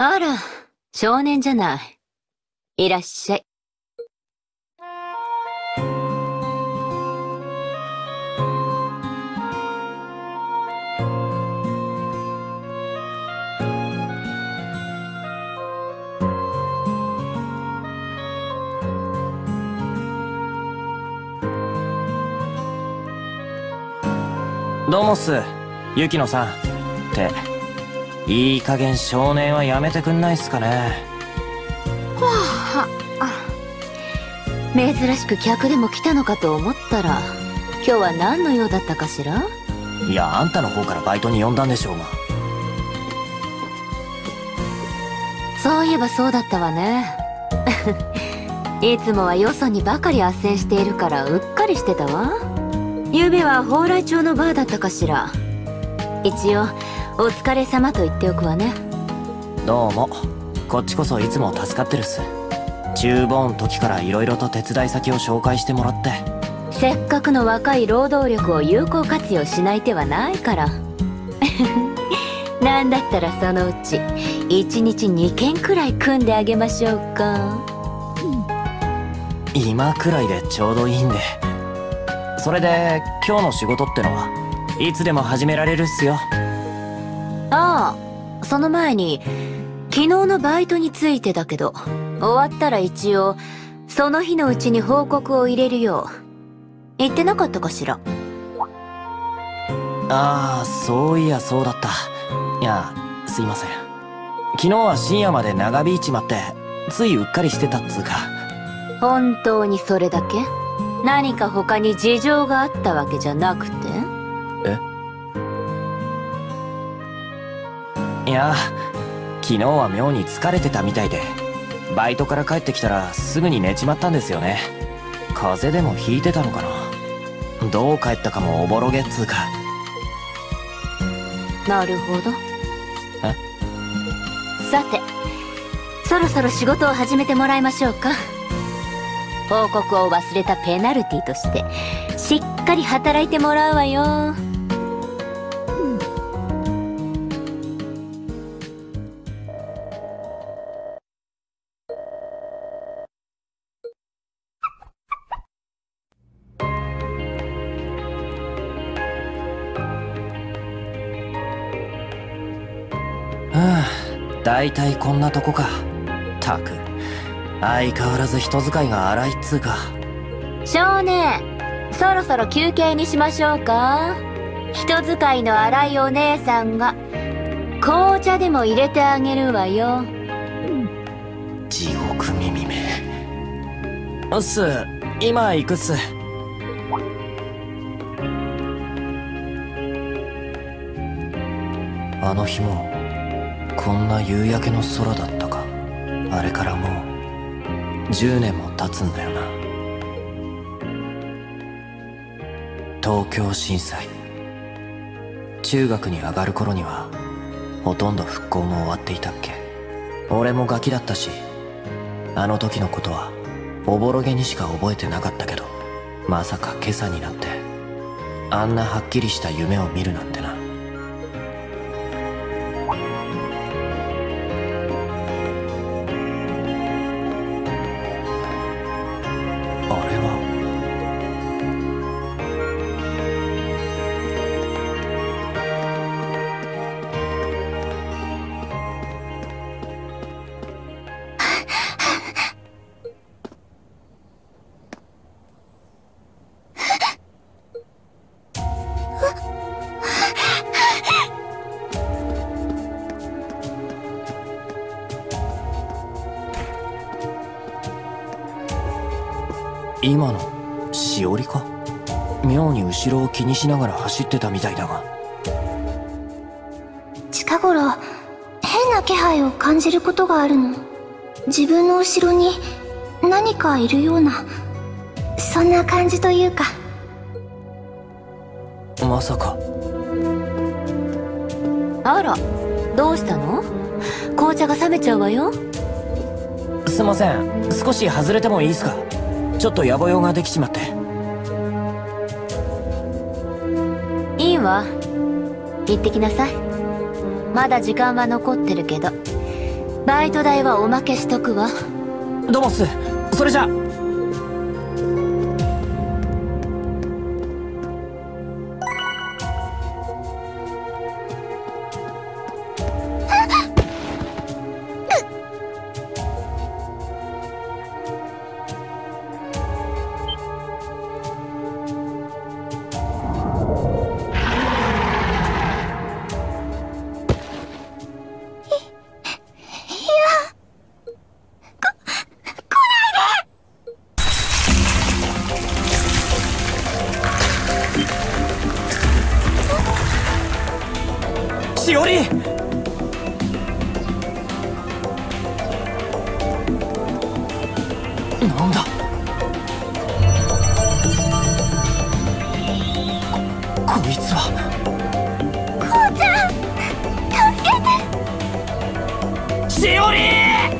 あら、少年じゃない。いらっしゃい。 どうもっす、雪乃さん。って、いい加減少年はやめてくんないっすかね。 はあ、珍しく客でも来たのかと思ったら、今日は何の用だったかしら？ いや、あんたの方からバイトに呼んだんでしょうが。 そういえばそうだったわね。いつもはよそにばかり斡旋しているからうっかりしてたわ。昨べは蓬莱町のバーだったかしら。一応お疲れ様と言っておくわね。 どうも。こっちこそいつも助かってるっす。中坊の時から色々と手伝い先を紹介してもらって。 せっかくの若い労働力を有効活用しない手はないから。なんだったらそのうち1日2件くらい組んであげましょうか。 今くらいでちょうどいいんで。それで今日の仕事ってのはいつでも始められるっすよ。 ああ、その前に昨日のバイトについてだけど、終わったら一応その日のうちに報告を入れるよう言ってなかったかしら。 ああ、そういやそうだった。いや、すいません。昨日は深夜まで長引いちまってついうっかりしてたっつうか。 本当にそれだけ？何か他に事情があったわけじゃなくて？ いや、昨日は妙に疲れてたみたいで、バイトから帰ってきたらすぐに寝ちまったんですよね。風邪でもひいてたのかな。どう帰ったかもおぼろげっつうか。 なるほど。さて、そろそろ仕事を始めてもらいましょうか。報告を忘れたペナルティとしてしっかり働いてもらうわよ。 だいたいこんなとこか。たく、相変わらず人使いが荒いっつうか。 少年、そろそろ休憩にしましょうか。人使いの荒いお姉さんが紅茶でも入れてあげるわよ。 地獄耳め。うっす、今行くっす。あの日もこんな夕焼けの空だったか。あれからもう10年も経つんだよな。東京震災、中学に上がる頃にはほとんど復興も終わっていたっけ。俺もガキだったし、あの時のことはおぼろげにしか覚えてなかったけど、まさか今朝になってあんなはっきりした夢を見るなんてな。今のしおりか？妙に後ろを気にしながら走ってたみたいだが。 近頃変な気配を感じることがあるの。自分の後ろに何かいるような、そんな感じというか。 まさか。 あら、どうしたの？紅茶が冷めちゃうわよ。 すいません、少し外れてもいいですか？ちょっと野暮用ができちまって。 いいわ、行ってきなさい。まだ時間は残ってるけど、 バイト代はおまけしとくわ。 どうもっす。それじゃ。しおり！なんだ？こいつは。 こうちゃん、助けて！ しおり！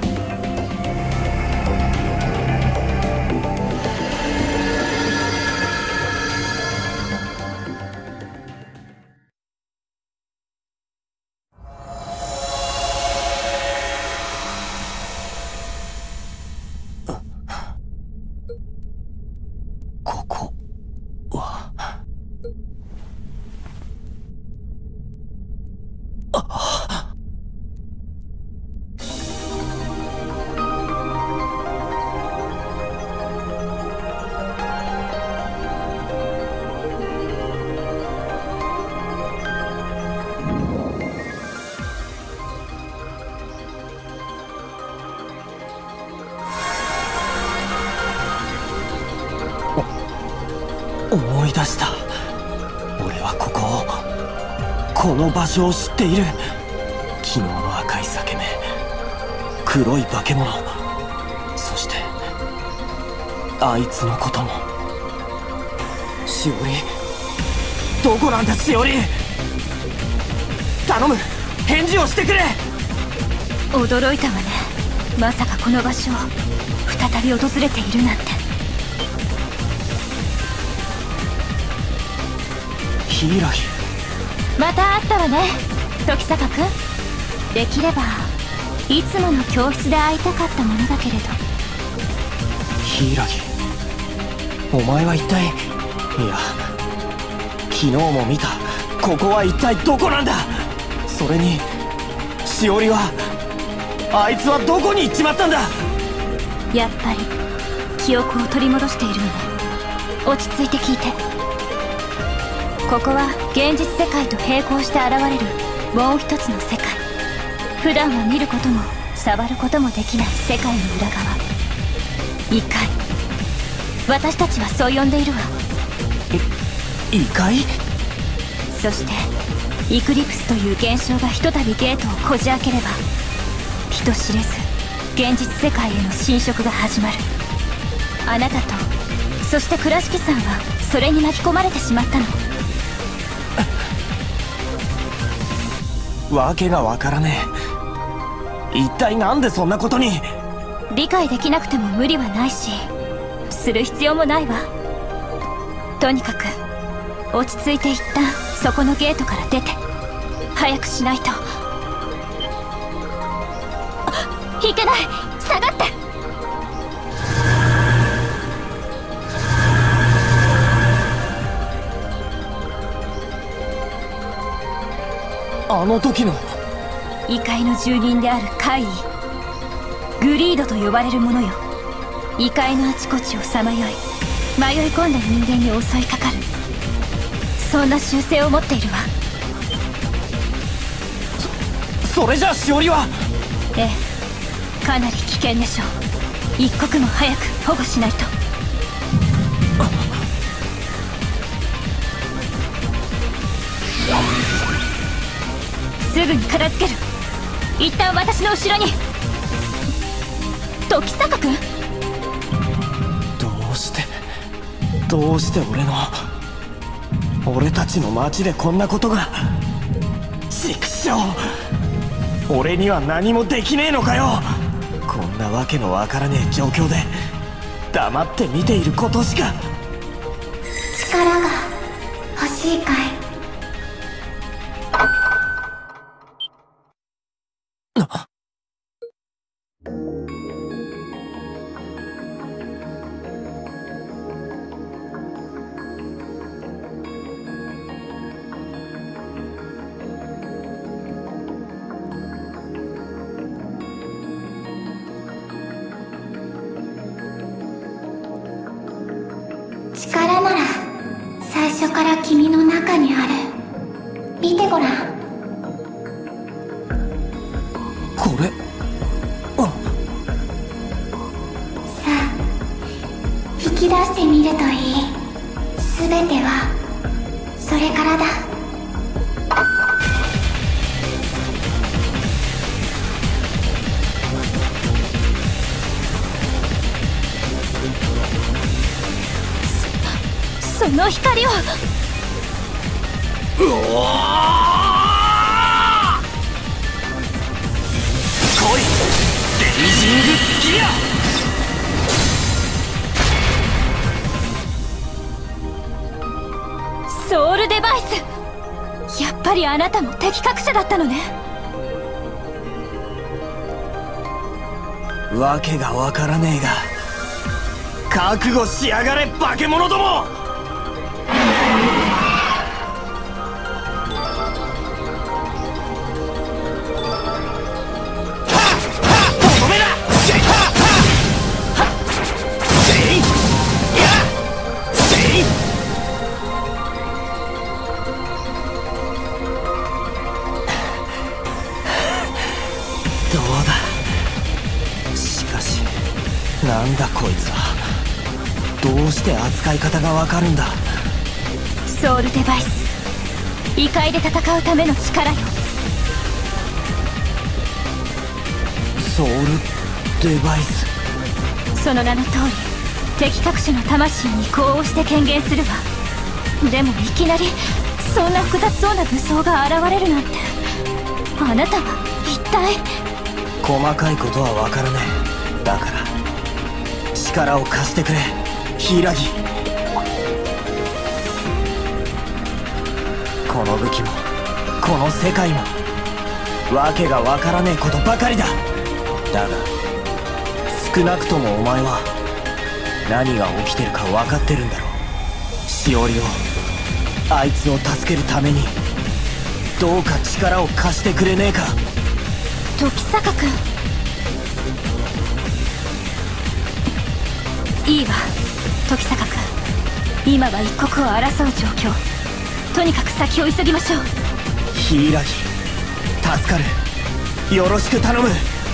ここは。思い出した。俺はこの場所を知っている。昨日の赤い裂け目、黒い化け物、そしてあいつのことも。しおり、どこなんだしおり。頼む、返事をしてくれ。 驚いたわね。まさかこの場所を再び訪れているなんて。 柊、 また会ったわね、時坂君。できればいつもの教室で会いたかったものだけれど。 柊、お前は一体。いや、昨日も見た。ここは一体どこなんだ。それにしおりは、あいつはどこに行っちまったんだ。 やっぱり記憶を取り戻しているのね。落ち着いて聞いて。ここは現実世界と並行して現れるもう一つの世界。普段は見ることも触ることもできない世界の裏側、異界。私たちはそう呼んでいるわ。 異界？ そしてイクリプスという現象がひとたびゲートをこじ開ければ、人知れず現実世界への侵食が始まる。あなたと、そして倉敷さんはそれに巻き込まれてしまったの。 わけがわからねえ。一体なんでそんなことに。 理解できなくても無理はないし、する必要もないわ。とにかく落ち着いて一旦そこのゲートから出て、早くしないと。いけない、下がって。 あの時の異界の住人である怪異、グリードと呼ばれるものよ。異界のあちこちをさまよい、迷い込んだ人間に襲いかかる、そんな習性を持っているわ。 それじゃあしおりは。 ええ、かなり危険でしょう。一刻も早く保護しないと。すぐに片付ける。一旦私の後ろに。時坂君、 どうして俺たちの町でこんなことが。畜生、俺には何もできねえのかよ。こんなわけのわからねえ状況で黙って見ていることしか。 力が欲しいかい？ 力なら最初から君の中にある。見てごらん。 これ、 さあ、引き出してみるといい。すべてはそれからだ。その光を。 うおー、来いレイジングギア。 ソウルデバイス。やっぱりあなたも敵隠者だったのね。 わけがわからねえが覚悟しやがれ化け物ども。どうだ。しかしなんだこいつは。どうして扱い方がわかるんだ。 ソウルデバイス、異界で戦うための力よ。 ソウルデバイス。 その名の通り敵隠しの魂に移行をして権限するわ。でもいきなりそんな複雑そうな武装が現れるなんて。あなたは一体。 細かいことはわからねえ。だから力を貸してくれ柊。この武器もこの世界もわけがわからねえことばかりだ。だが少なくともお前は何が起きてるか分かってるんだろう。しおりを、あいつを助けるためにどうか力を貸してくれねえか。 時坂君、いいわ時坂君。今は一刻を争う状況。とにかく先を急ぎましょう。 柊、助かる。よろしく頼む。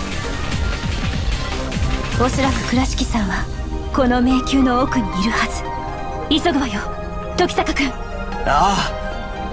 おそらく倉敷さんはこの迷宮の奥にいるはず。急ぐわよ時坂君。 ああ。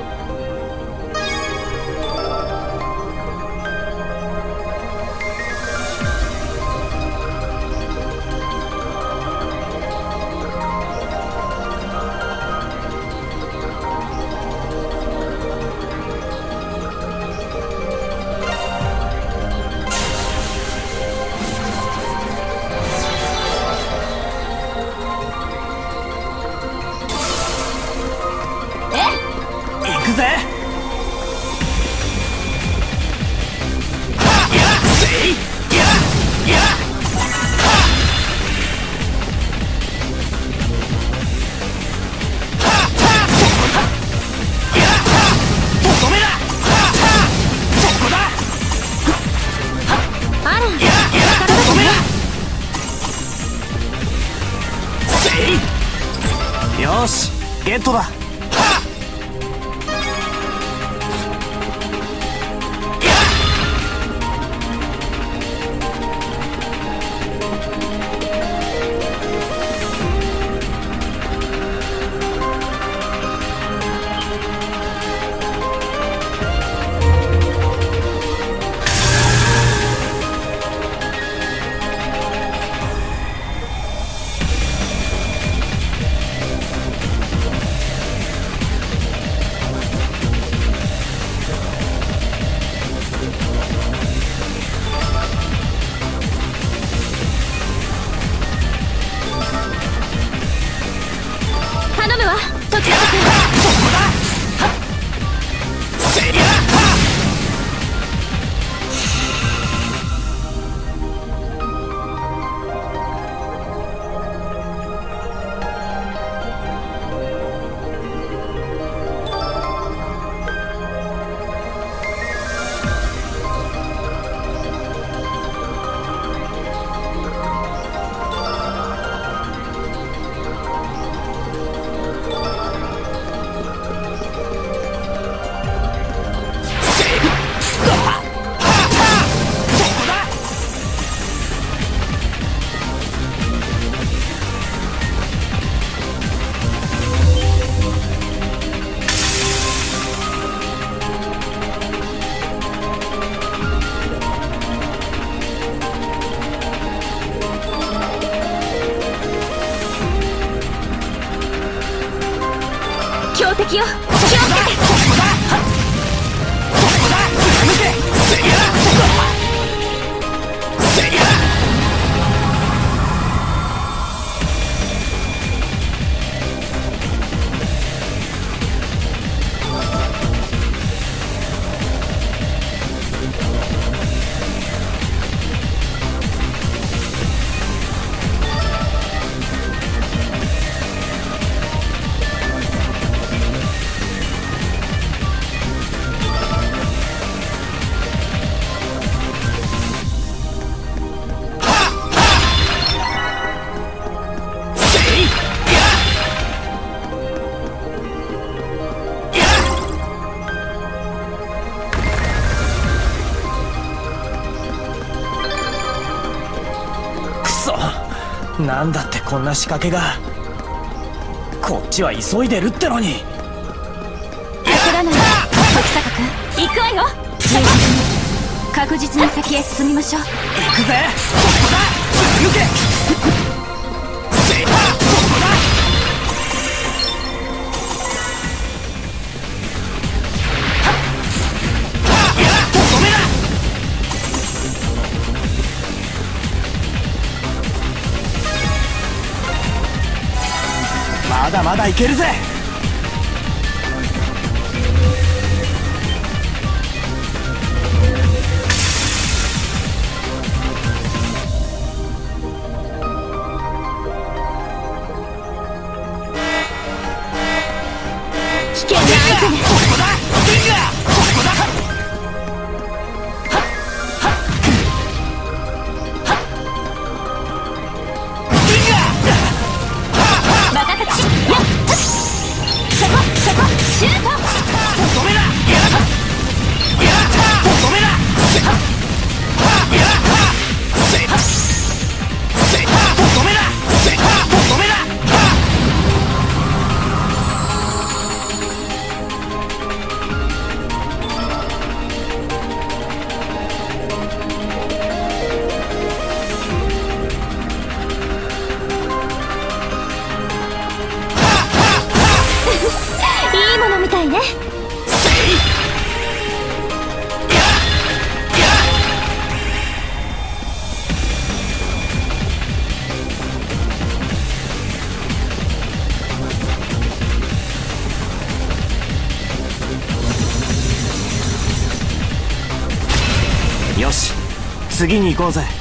行くぜ。よしゲットだ。 頼むわ時坂君。 強敵よ、気をつけて。 なんだってこんな仕掛けが。こっちは急いでるってのに。 焦らないで時坂君、行くわよ。確実に先へ進みましょう。 行くぜ。ここだ、抜け。まだまだいけるぜ。 危険な相手ね。 ここだ、ここだ。 シュート。 止めな。止めな。 いいものみたいね。 よし、次に行こうぜ。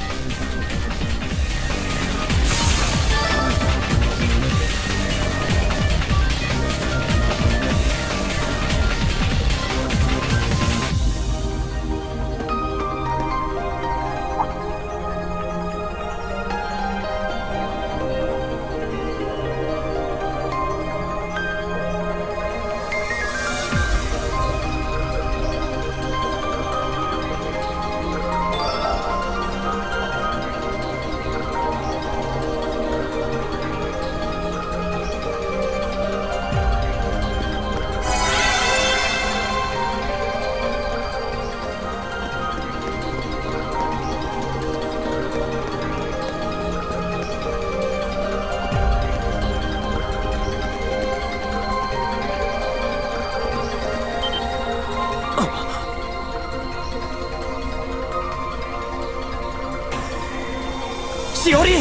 しおり。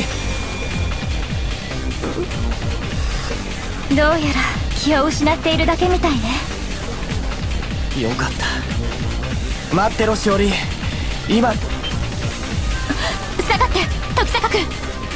どうやら気を失っているだけみたいね。 よかった。待ってろしおり、今。 下がって時坂君。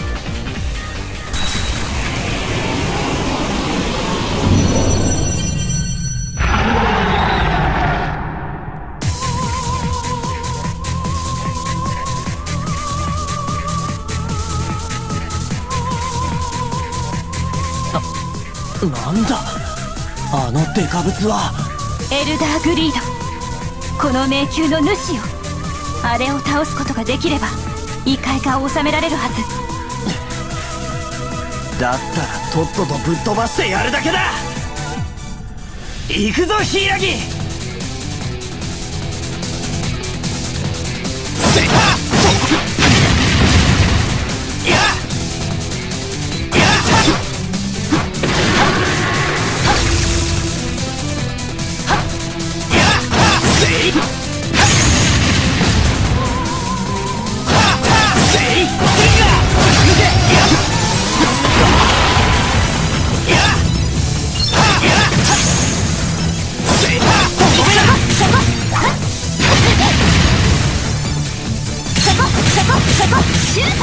なんだあのデカブツは。 エルダーグリード、この迷宮の主よ。あれを倒すことができれば異界化を収められるはず。 だったらとっととぶっ飛ばしてやるだけだ。行くぞ柊。 シュート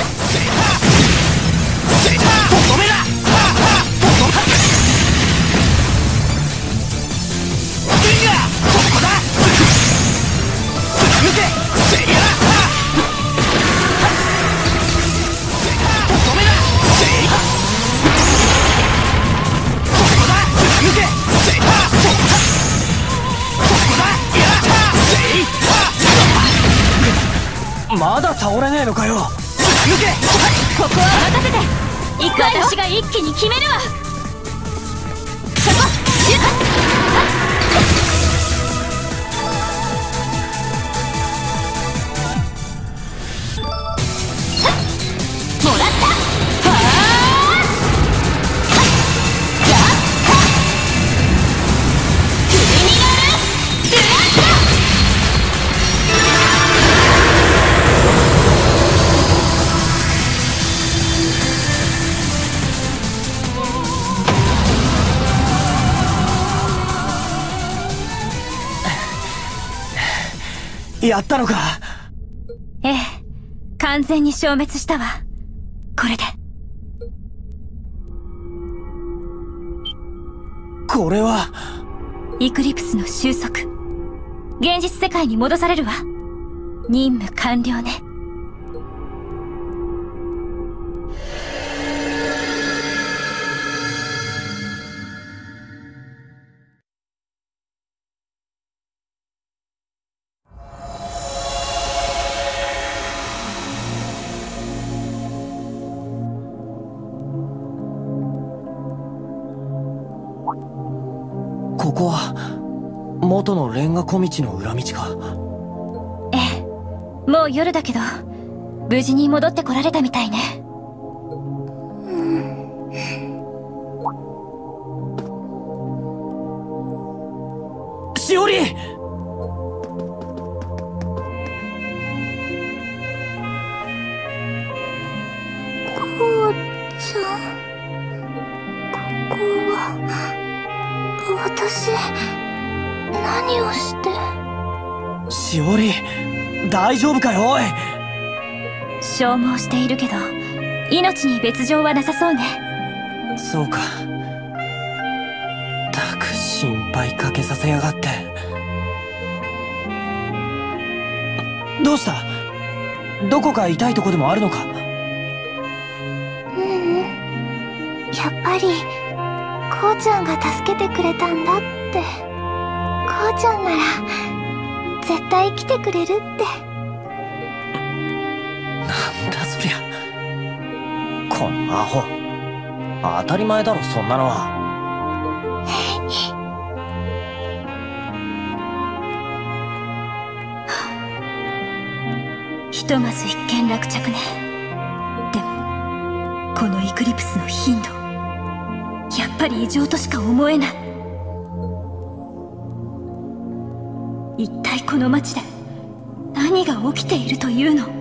とどめだ。そこだ。抜けセリアとどめだ。セリアそこだ。抜けセリアそこだ。やったセリアまだ倒れねえのかよ。抜けここは任せて。行くわよ。私が一気に決めるわ。そこシュートやったのか。 ええ、完全に消滅したわ。これで。 これはイクリプスの収束。現実世界に戻されるわ。任務完了ね。 ここは元のレンガ小道の裏道か。 ええ、もう夜だけど無事に戻ってこられたみたいね。 しおり。 こうちゃん、ここは私何をして。 しおり大丈夫かよ。おい、 消耗しているけど命に別状はなさそうね。 そうか。たく心配かけさせやがって。どうした？どこか痛いとこでもあるのか？ やっぱりこうちゃんが助けてくれたんだって。こうちゃんなら絶対生きてくれるって。 なんだそりゃ。このアホ。当たり前だろそんなのは。 ひとまず一件落着ね。でもこのイクリプスの頻度、やっぱり異常としか思えない。一体この街で何が起きているというの？